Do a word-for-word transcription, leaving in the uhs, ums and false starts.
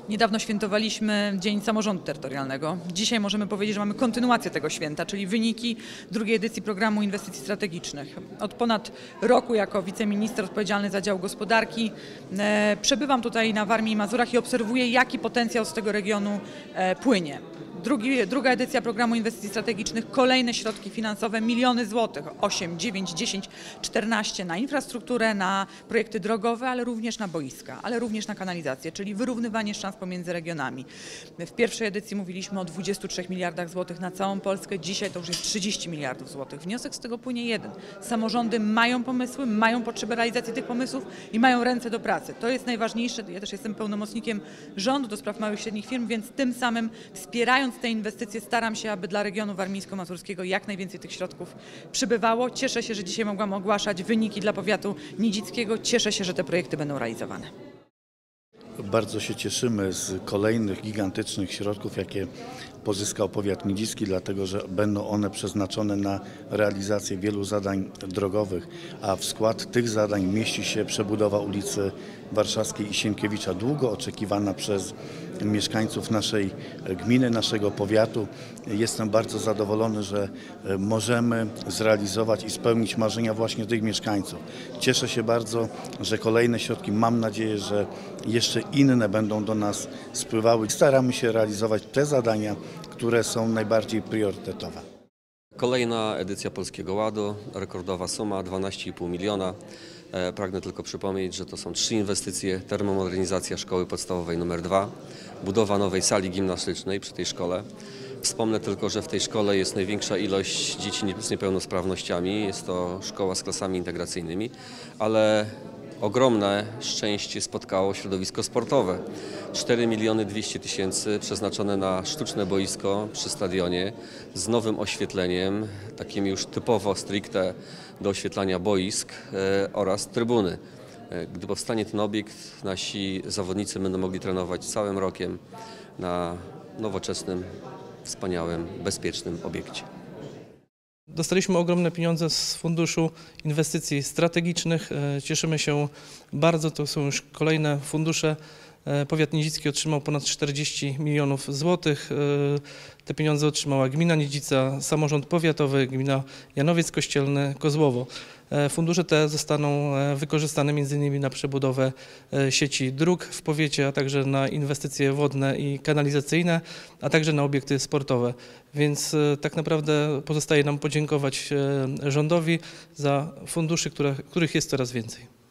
Niedawno świętowaliśmy Dzień Samorządu Terytorialnego. Dzisiaj możemy powiedzieć, że mamy kontynuację tego święta, czyli wyniki drugiej edycji Programu Inwestycji Strategicznych. Od ponad roku jako wiceminister odpowiedzialny za dział gospodarki e, przebywam tutaj na Warmii i Mazurach i obserwuję, jaki potencjał z tego regionu e, płynie. Drugi, druga edycja Programu Inwestycji Strategicznych, kolejne środki finansowe, miliony złotych, osiem, dziewięć, dziesięć, czternaście na infrastrukturę, na projekty drogowe, ale również na boiska, ale również na kanalizację, czyli wyrównywanie szans pomiędzy regionami. W pierwszej edycji mówiliśmy o dwudziestu trzech miliardach złotych na całą Polskę, dzisiaj to już jest trzydzieści miliardów złotych. Wniosek z tego płynie jeden. Samorządy mają pomysły, mają potrzebę realizacji tych pomysłów i mają ręce do pracy. To jest najważniejsze. Ja też jestem pełnomocnikiem rządu do spraw małych i średnich firm, więc tym samym wspierając te inwestycje staram się, aby dla regionu warmińsko-mazurskiego jak najwięcej tych środków przybywało. Cieszę się, że dzisiaj mogłam ogłaszać wyniki dla powiatu nidzickiego. Cieszę się, że te projekty będą realizowane. Bardzo się cieszymy z kolejnych gigantycznych środków, jakie pozyskał powiat nidzicki, dlatego że będą one przeznaczone na realizację wielu zadań drogowych, a w skład tych zadań mieści się przebudowa ulicy Warszawskiej i Sienkiewicza, długo oczekiwana przez mieszkańców naszej gminy, naszego powiatu. Jestem bardzo zadowolony, że możemy zrealizować i spełnić marzenia właśnie tych mieszkańców. Cieszę się bardzo, że kolejne środki, mam nadzieję, że jeszcze inne będą do nas spływały. Staramy się realizować te zadania, które są najbardziej priorytetowe. Kolejna edycja Polskiego Ładu, rekordowa suma dwanaście i pół miliona. Pragnę tylko przypomnieć, że to są trzy inwestycje: termomodernizacja szkoły podstawowej numer dwa, budowa nowej sali gimnastycznej przy tej szkole. Wspomnę tylko, że w tej szkole jest największa ilość dzieci z niepełnosprawnościami. Jest to szkoła z klasami integracyjnymi, ale ogromne szczęście spotkało środowisko sportowe. cztery miliony dwieście tysięcy przeznaczone na sztuczne boisko przy stadionie z nowym oświetleniem, takim już typowo stricte do oświetlania boisk e, oraz trybuny. E, gdy powstanie ten obiekt, nasi zawodnicy będą mogli trenować całym rokiem na nowoczesnym, wspaniałym, bezpiecznym obiekcie. Dostaliśmy ogromne pieniądze z Funduszu Inwestycji Strategicznych. Cieszymy się bardzo, to są już kolejne fundusze. Powiat nidzicki otrzymał ponad czterdzieści milionów złotych. Te pieniądze otrzymała gmina Nidzica, samorząd powiatowy, gmina Janowiec Kościelny, Kozłowo. Fundusze te zostaną wykorzystane między innymi na przebudowę sieci dróg w powiecie, a także na inwestycje wodne i kanalizacyjne, a także na obiekty sportowe. Więc tak naprawdę pozostaje nam podziękować rządowi za fundusze, których jest coraz więcej.